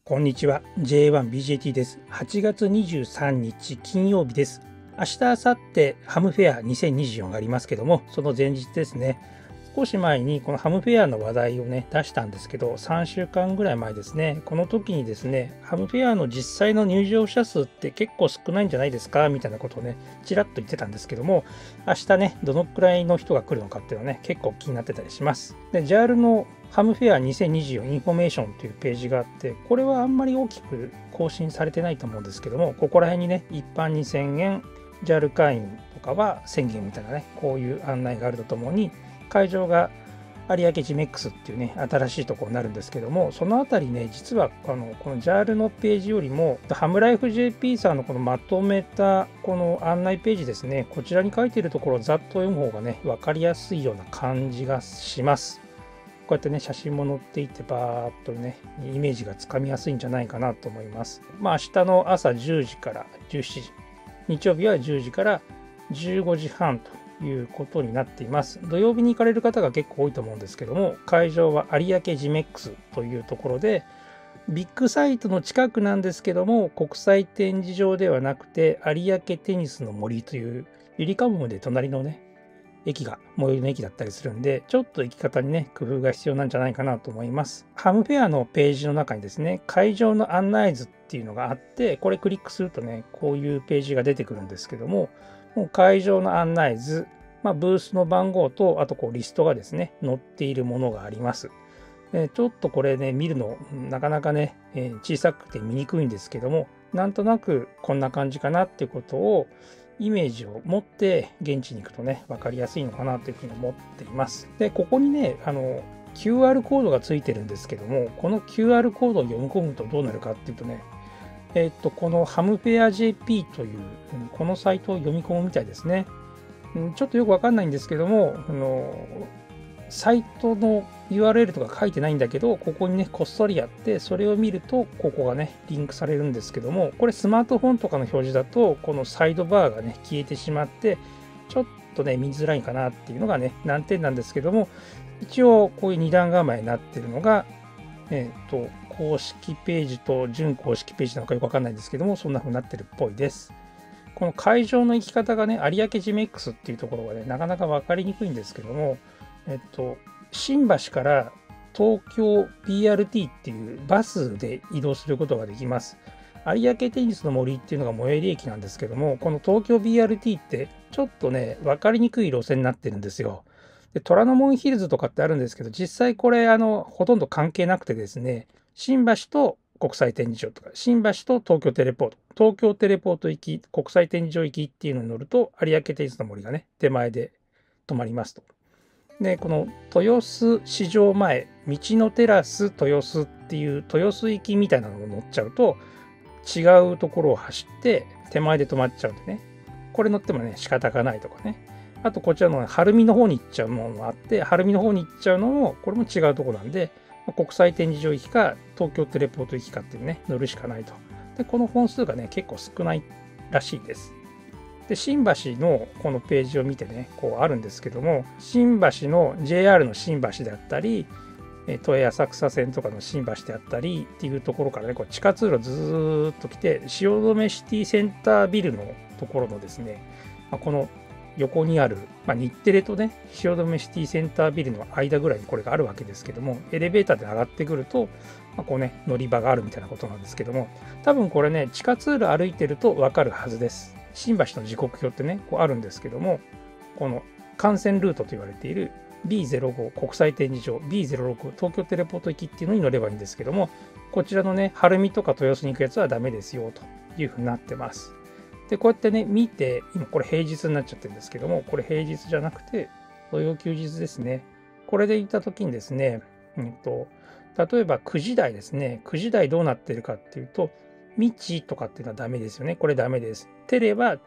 こんにちは。J1BJT です。8月23日金曜日です。明日、明後日、ハムフェア2024がありますけども、その前日ですね。少し前にこのハムフェアの話題をね、出したんですけど、3週間ぐらい前ですね。この時にですね、ハムフェアの実際の入場者数って結構少ないんじゃないですかみたいなことをね、ちらっと言ってたんですけども、明日ね、どのくらいの人が来るのかっていうのはね、結構気になってたりします。で、JAL のハムフェア2024インフォメーションというページがあって、これはあんまり大きく更新されてないと思うんですけども、ここら辺にね、一般に1000円、JAL 会員とかは1000円みたいなね、こういう案内があるとともに、会場が有明ジメックスっていうね、新しいところになるんですけども、そのあたりね、実はこの JAL のページよりも、ハムライフ JP さんのこのまとめたこの案内ページですね、こちらに書いているところをざっと読む方がね、分かりやすいような感じがします。こうやってね、写真も載っていて、バーっとね、イメージがつかみやすいんじゃないかなと思います。明日の朝10時から17時、日曜日は10時から15時半ということになっています。土曜日に行かれる方が結構多いと思うんですけども、会場は有明ジメックスというところで、ビッグサイトの近くなんですけども、国際展示場ではなくて、有明テニスの森というゆりかもめで隣のね、駅が最寄りの駅だったりするんで、ちょっと行き方にね、工夫が必要なんじゃないかなと思います。ハムフェアのページの中にですね、会場の案内図っていうのがあって、これクリックするとね、こういうページが出てくるんですけども、もう会場の案内図、ブースの番号と、あとこうリストがですね、載っているものがあります。ちょっとこれね、見るの、なかなかね、小さくて見にくいんですけども、なんとなくこんな感じかなっていうことを、イメージを持って現地に行くとね、分かりやすいのかなというふうに思っています。で、ここにね、QR コードがついてるんですけども、この QR コードを読み込むとどうなるかっていうとね、このハムフェア JP という、このサイトを読み込むみたいですね。ちょっとよくわかんないんですけども、サイトの URL とか書いてないんだけど、ここにね、こっそりやって、それを見ると、ここがね、リンクされるんですけども、これスマートフォンとかの表示だと、このサイドバーがね、消えてしまって、ちょっとね、見づらいかなっていうのがね、難点なんですけども、一応、こういう二段構えになってるのが、公式ページと準公式ページなのかよくわかんないんですけども、そんな風になってるっぽいです。この会場の行き方がね、有明ジメックスっていうところがね、なかなか分かりにくいんですけども、新橋から東京 BRT っていうバスで移動することができます。有明テニスの森っていうのが最寄り駅なんですけども、この東京 BRT ってちょっとね、分かりにくい路線になってるんですよ。で、虎ノ門ヒルズとかってあるんですけど、実際これほとんど関係なくてですね、新橋と国際展示場とか、新橋と東京テレポート、東京テレポート行き、国際展示場行きっていうのに乗ると、有明テニスの森がね、手前で止まりますと。で、この豊洲市場前、道のテラス豊洲っていう豊洲行きみたいなのを乗っちゃうと、違うところを走って手前で止まっちゃうんでね、これ乗ってもね、仕方がないとかね。あとこちらの晴海の方に行っちゃうものもあって、晴海の方に行っちゃうのも、これも違うところなんで、国際展示場行きか、東京テレポート行きかっていうね、乗るしかないと。で、この本数がね、結構少ないらしいです。で、新橋のこのページを見てね、こうあるんですけども、新橋の JR の新橋であったり、都営浅草線とかの新橋であったりっていうところからね、こう地下通路ずーっと来て、汐留シティセンタービルのところのですね、この横にある、日テレとね、汐留シティセンタービルの間ぐらいにこれがあるわけですけども、エレベーターで上がってくると、こうね、乗り場があるみたいなことなんですけども、多分これね、地下通路歩いてるとわかるはずです。新橋の時刻表ってね、こうあるんですけども、この幹線ルートと言われている B05 国際展示場、B06 東京テレポート行きっていうのに乗ればいいんですけども、こちらのね、晴海とか豊洲に行くやつはダメですよというふうになってます。で、こうやってね、見て、今これ平日になっちゃってるんですけども、これ平日じゃなくて、土曜休日ですね。これで行った時にですね、例えば9時台ですね。9時台どうなってるかっていうと、道とかっていうのはダメですよね。これダメです。テレは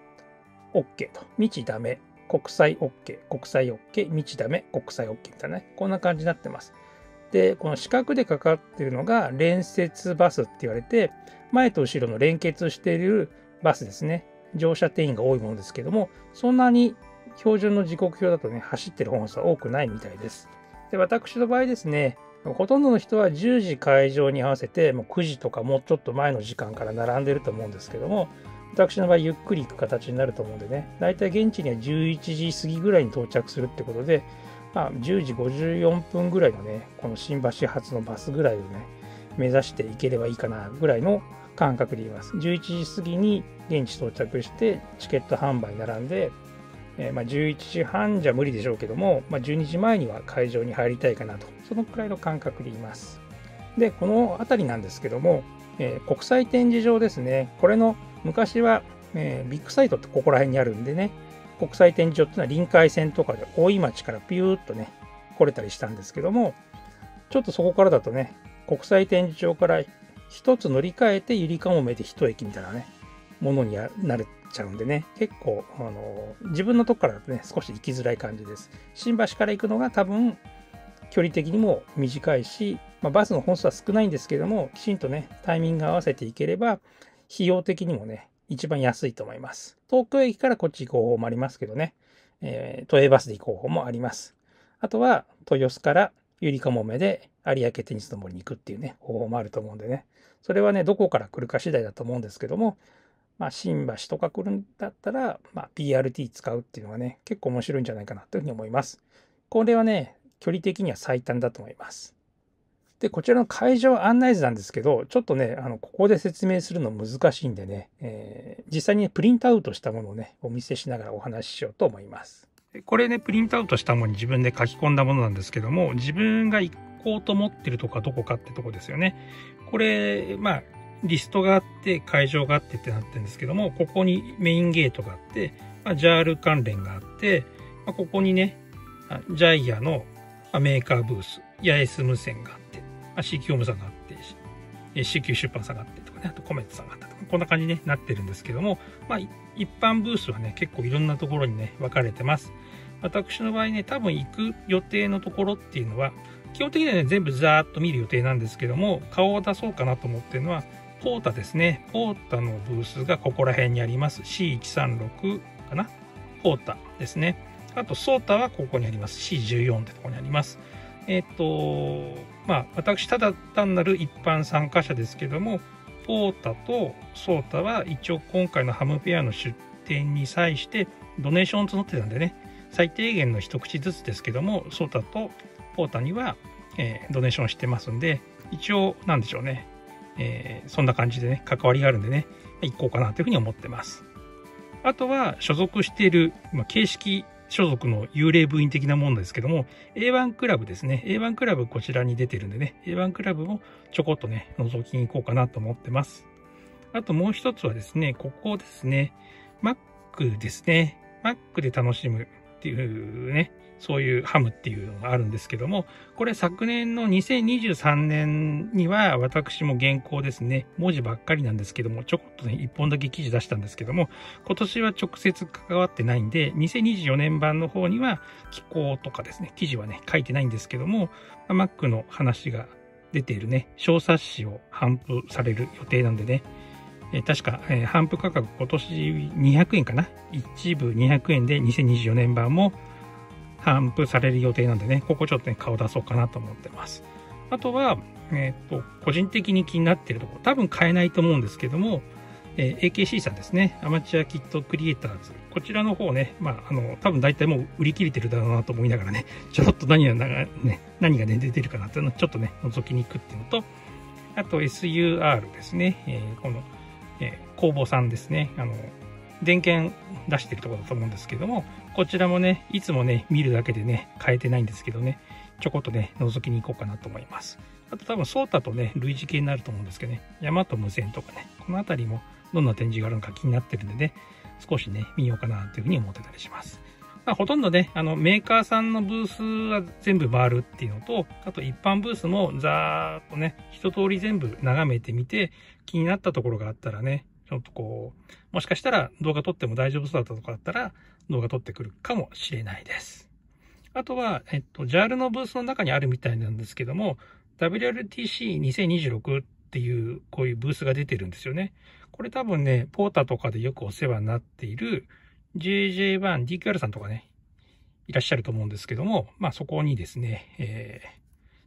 OK と。道ダメ。国際 OK。国際 OK。道ダメ。国際 OK みたいなね。こんな感じになってます。で、この四角でかかっているのが連接バスって言われて、前と後ろの連結しているバスですね。乗車定員が多いものですけども、そんなに標準の時刻表だとね、走ってる本数は多くないみたいです。で、私の場合ですね、 ほとんどの人は10時会場に合わせて、もう9時とかもうちょっと前の時間から並んでると思うんですけども、私の場合ゆっくり行く形になると思うんでね、だいたい現地には11時過ぎぐらいに到着するってことで、10時54分ぐらいのね、この新橋発のバスぐらいをね、目指していければいいかなぐらいの感覚で言います。11時過ぎに現地到着して、チケット販売並んで、11時半じゃ無理でしょうけども、12時前には会場に入りたいかなと、そのくらいの感覚で言います。で、この辺りなんですけども、国際展示場ですね。これの昔は、ビッグサイトってここら辺にあるんでね、国際展示場っていうのは臨海線とかで大井町からピューッとね、来れたりしたんですけども、ちょっとそこからだとね、国際展示場から一つ乗り換えてゆりかもめで一駅みたいなね、ものになっちゃうんでね、結構自分のとこからだとね、少し行きづらい感じです。新橋から行くのが多分距離的にも短いし、バスの本数は少ないんですけども、きちんとね、タイミング合わせていければ、費用的にもね、一番安いと思います。東京駅からこっち行く方法もありますけどね、都営バスで行く方法もあります。あとは、豊洲からゆりかもめで有明テニスの森に行くっていうね、方法もあると思うんでね、それはね、どこから来るか次第だと思うんですけども、新橋とか来るんだったら、BRT 使うっていうのがね、結構面白いんじゃないかなというふうに思います。これはね、距離的には最短だと思います。で、こちらの会場案内図なんですけど、ちょっとね、ここで説明するの難しいんでね、実際に、ね、プリントアウトしたものをね、お見せしながらお話ししようと思います。これね、プリントアウトしたものに自分で書き込んだものなんですけども、自分が行こうと思ってるとこはどこかってとこですよね。これ、リストがあって、会場があってってなってるんですけども、ここにメインゲートがあって、JAL 関連があって、ここにね、ジャイアのメーカーブース、八重洲無線があって、CQ ホームさんがあって、CQ 出版さんがあってとかね、あとコメントさんがあったとか、こんな感じになってるんですけども、一般ブースはね、結構いろんなところにね、分かれてます。私の場合ね、多分行く予定のところっていうのは、基本的にはね、全部ざーっと見る予定なんですけども、顔を出そうかなと思ってるのは、ポータですね。ポータのブースがここら辺にあります。C136 かな、ポータですね。あと、ソータはここにあります。C14 ってところにあります。私、ただ単なる一般参加者ですけども、ポータとソータは一応今回のハムフェアの出店に際してドネーションを募ってたんでね、最低限の一口ずつですけども、ソータとポータには、ドネーションしてますんで、一応、なんでしょうね。そんな感じでね、関わりがあるんでね、行こうかなというふうに思ってます。あとは、所属している、形式所属の幽霊部員的なものですけども、A1 クラブですね。A1 クラブこちらに出てるんでね、A1 クラブもちょこっとね、覗きに行こうかなと思ってます。あともう一つはですね、ここですね、Mac ですね。Mac で楽しむっていうね、そういうハムっていうのがあるんですけども、これ昨年の2023年には私も原稿ですね、文字ばっかりなんですけども、ちょこっとね、一本だけ記事出したんですけども、今年は直接関わってないんで、2024年版の方には寄稿とかですね、記事はね、書いてないんですけども、Mac の話が出ているね、小冊子を頒布される予定なんでね、確か、頒布価格今年200円かな、一部200円で2024年版も頒布される予定なんでね、ここちょっとね、顔出そうかなと思ってます。あとは、個人的に気になっているところ、多分買えないと思うんですけども、AKC さんですね、アマチュアキットクリエイターズ。こちらの方ね、多分大体もう売り切れてるだろうなと思いながらね、ちょっと何がね、出てるかなっていうのをちょっとね、覗きに行くっていうのと、あと SUR ですね、この、工房さんですね、電源出してるところだと思うんですけども、こちらもね、いつもね、見るだけでね、変えてないんですけどね、ちょこっとね、覗きに行こうかなと思います。あと多分、ソータとね、類似系になると思うんですけどね、山と無線とかね、この辺りもどんな展示があるのか気になってるんでね、少しね、見ようかなというふうに思ってたりします。ほとんどね、メーカーさんのブースは全部回るっていうのと、あと一般ブースもざーっとね、一通り全部眺めてみて、気になったところがあったらね、ちょっとこう、もしかしたら動画撮っても大丈夫そうだったとこだったら動画撮ってくるかもしれないです。あとは、JAL のブースの中にあるみたいなんですけども、WRTC2026 っていう、こういうブースが出てるんですよね。これ多分ね、ポータとかでよくお世話になっている JJ1、DQR さんとかね、いらっしゃると思うんですけども、そこにですね、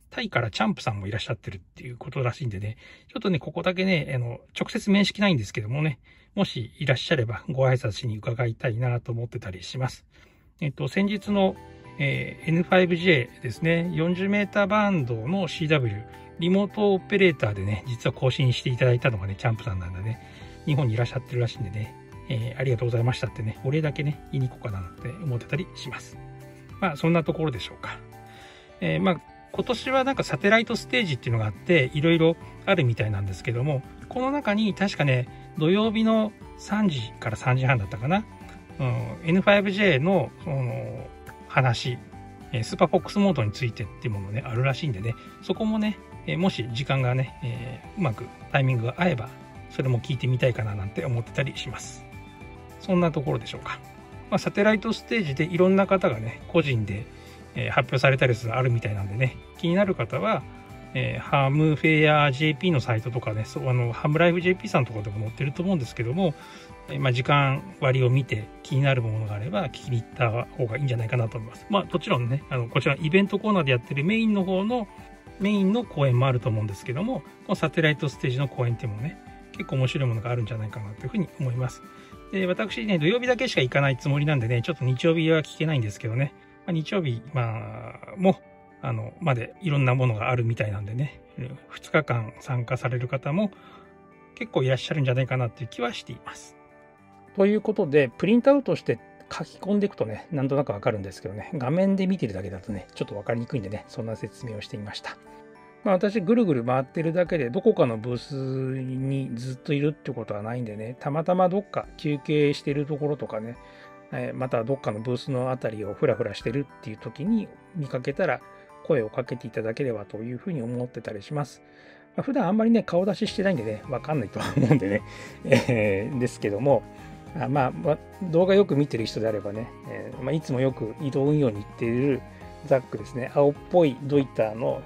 タイからチャンプさんもいらっしゃってるっていうことらしいんでね、ちょっとね、ここだけね、直接面識ないんですけどもね、もしいらっしゃればご挨拶しに伺いたいなと思ってたりします。先日の、N5J ですね、40m バンドの CW、リモートオペレーターでね、実は更新していただいたのがね、チャンプさんなんでね、日本にいらっしゃってるらしいんでね、ありがとうございましたってね、お礼だけね、言いに行こうかなって思ってたりします。まあ、そんなところでしょうか。まあ、今年はなんかサテライトステージっていうのがあって、いろいろあるみたいなんですけども、この中に確かね、土曜日の3時から3時半だったかな、N5J のその話、スーパーフォックスモードについてっていうものね、あるらしいんでね、そこもね、もし時間がね、うまくタイミングが合えば、それも聞いてみたいかななんて思ってたりします。そんなところでしょうか。まあ、サテライトステージでいろんな方がね、個人で発表されたりするあるみたいなんでね、気になる方は、ハムフェア JP のサイトとかね、ハムライフ JP さんとかでも載ってると思うんですけども、まあ、時間割を見て気になるものがあれば聞きに行った方がいいんじゃないかなと思います。まあ、もちろんね、こちらイベントコーナーでやってるメインの公演もあると思うんですけども、このサテライトステージの公演っていうのもね、結構面白いものがあるんじゃないかなというふうに思います。で、私ね、土曜日だけしか行かないつもりなんでね、ちょっと日曜日は聞けないんですけどね、まあ、日曜日、までいろんなものがあるみたいなんでね、2日間参加される方も結構いらっしゃるんじゃないかなっていう気はしています。ということで、プリントアウトして書き込んでいくとね、なんとなくわかるんですけどね、画面で見てるだけだとね、ちょっとわかりにくいんでね、そんな説明をしてみました。まあ、私、ぐるぐる回ってるだけで、どこかのブースにずっといるってことはないんでね、たまたまどっか休憩してるところとかね、またどっかのブースのあたりをフラフラしてるっていう時に見かけたら、声をかけていただければというふうに思ってたりします。まあ、普段あんまりね、顔出ししてないんでね、わかんないとは思うんでね、ですけども、動画よく見てる人であればね、いつもよく移動運用に行っているザックですね、青っぽいドイターの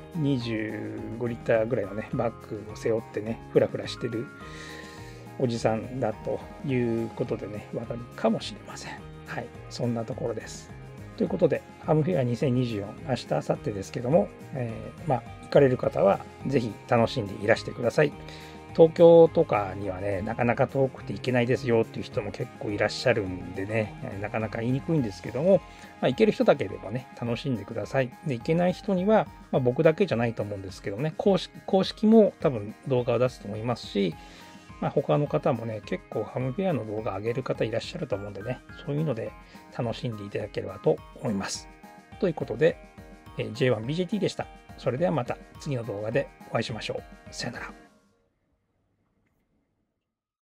25リッターぐらいのね、バッグを背負ってね、フラフラしてるおじさんだということでね、わかるかもしれません。はい、そんなところです。ということで、ハムフェア2024、明日、明後日ですけども、行かれる方はぜひ楽しんでいらしてください。東京とかにはね、なかなか遠くて行けないですよっていう人も結構いらっしゃるんでね、なかなか言いにくいんですけども、行ける人だけでもね、楽しんでください。で、行けない人には、僕だけじゃないと思うんですけどね、公式も多分動画を出すと思いますし、他の方もね、結構ハムフェアの動画上げる方いらっしゃると思うんでね、そういうので楽しんでいただければと思います。ということで、J1BJT でした。それではまた次の動画でお会いしましょう。さよなら。